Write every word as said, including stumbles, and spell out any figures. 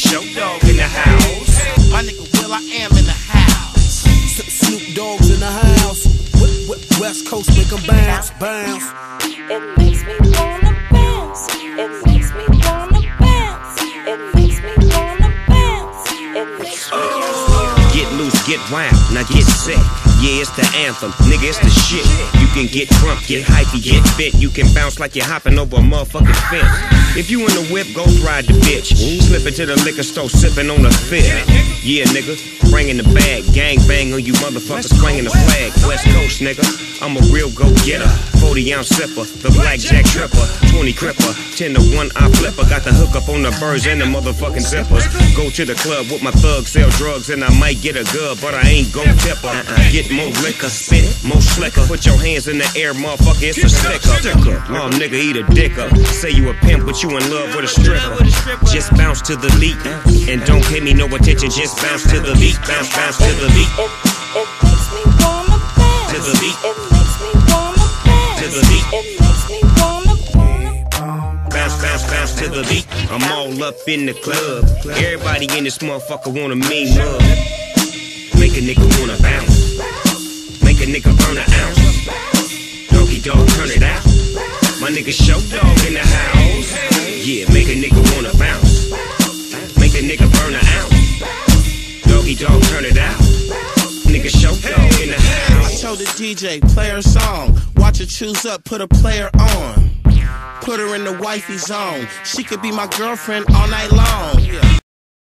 Show Dog in the house. My nigga Will, I am in the house. Snoop Dogg's in the house. West Coast make 'em bounce, bounce. It makes me wanna bounce. It makes me wanna bounce. It makes me wanna bounce. It makes me wanna Get loose, get wild, now get set. Yeah, it's the anthem, nigga, it's the shit. You can get drunk, get hypey, get fit. You can bounce like you're hopping over a motherfucking fence. If you in the whip, go ride the bitch. Slip into the liquor store, sipping on the fifth. Yeah, nigga, bringing the bag. Gang bang on you motherfuckers, swinging the flag. West Coast, nigga, I'm a real go-getter. forty ounce sipper, the blackjack tripper. twenty cripper, ten to one I flipper. Got the hook up on the birds and the motherfucking zippers. Go to the club with my thugs, sell drugs, and I might get a good, but I ain't gon' tip her. Get more liquor, spit it, more slicker. Put your hands in the air, motherfucker, it's a sticker. Um, nigga, eat a dick up. Say you a pimp, but you in love with a stripper. Just bounce to the beat, and don't pay me no attention. Just bounce to the beat, bounce, bounce to the beat. It, it makes me wanna bounce. To the beat. It makes me wanna bounce. To the beat. It makes me wanna wanna Bounce, bounce, bounce to the beat. I'm all up in the club. Everybody in this motherfucker want a mean mug. Make a nigga wanna bounce. Make a nigga burn an ounce. Doggy dog, turn it out. My nigga Show Dog in the house. Yeah, make a nigga wanna bounce. Make a nigga burn an ounce. Doggy dog, turn it out. Nigga Show Dog in the house. I told the D J, play her song. Watch her choose up, put a player on. Put her in the wifey zone. She could be my girlfriend all night long.